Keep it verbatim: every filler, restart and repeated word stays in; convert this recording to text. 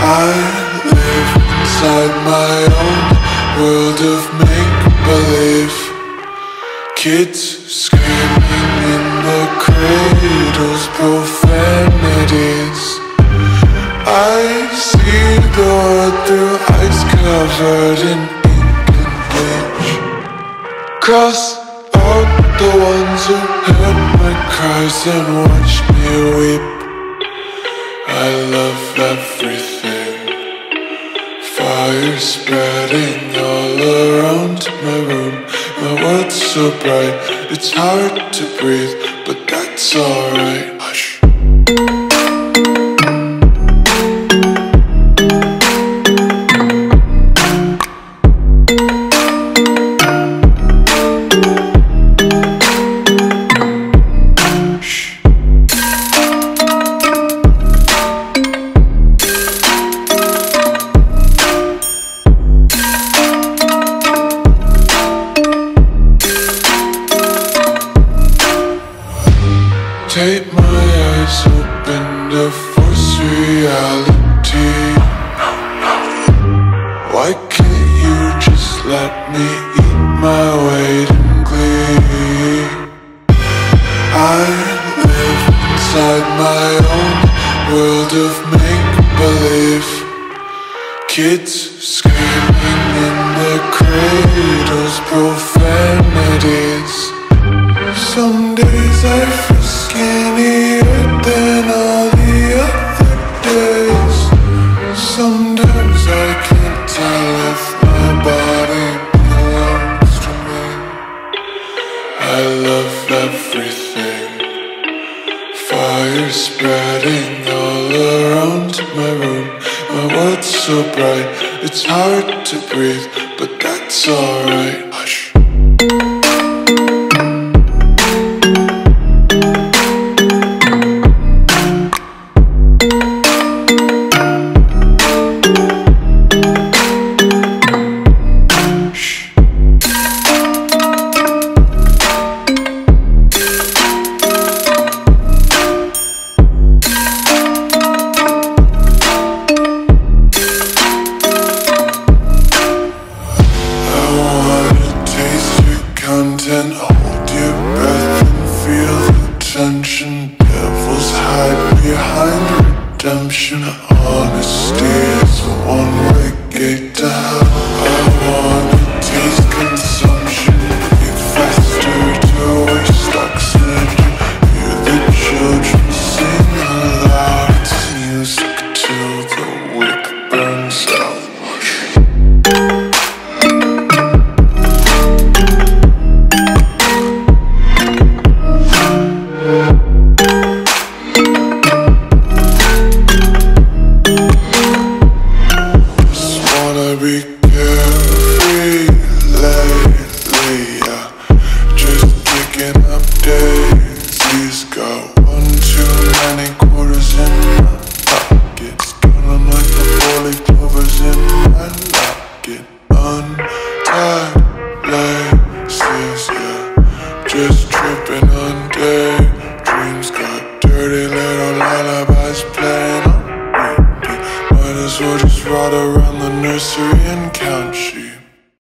I live inside my own world of make-believe. Kids screaming in the cradles, profanities. I see the world through ice covered in ink and bleach. Cross out the ones who heard my cries and watched me weep. I love everything. Fire spreading all around my room. My world's so bright, it's hard to breathe, but that's alright. Hush. Take my eyes open to force reality. Why can't you just let me eat my weight in glee? I live inside my own world of make-believe. Kids screaming in the cradles, profanities. Some days I feel skinnier than all the other days. Sometimes I can't tell if my body belongs to me. I love everything. Fire spreading all around my room. My world's so bright, it's hard to breathe, but that's alright. Hush. And hold your breath and feel the tension. Devils hide behind redemption. Honesty is a one-way gate to hell. I wanna taste consumption. Breathe faster to waste oxygen. Hear the children sing aloud. It's music till the wick burns out. Be carefree lately, yeah. Just kicking up daisies. Got one too many quarters in my pockets. Count 'em like the four-leaf clovers in my locket. Untied laces, yeah. Just tripping on daydreams. Got dirty little lullabies playing on repeat. Might as well just ride around the nursery and count sheep.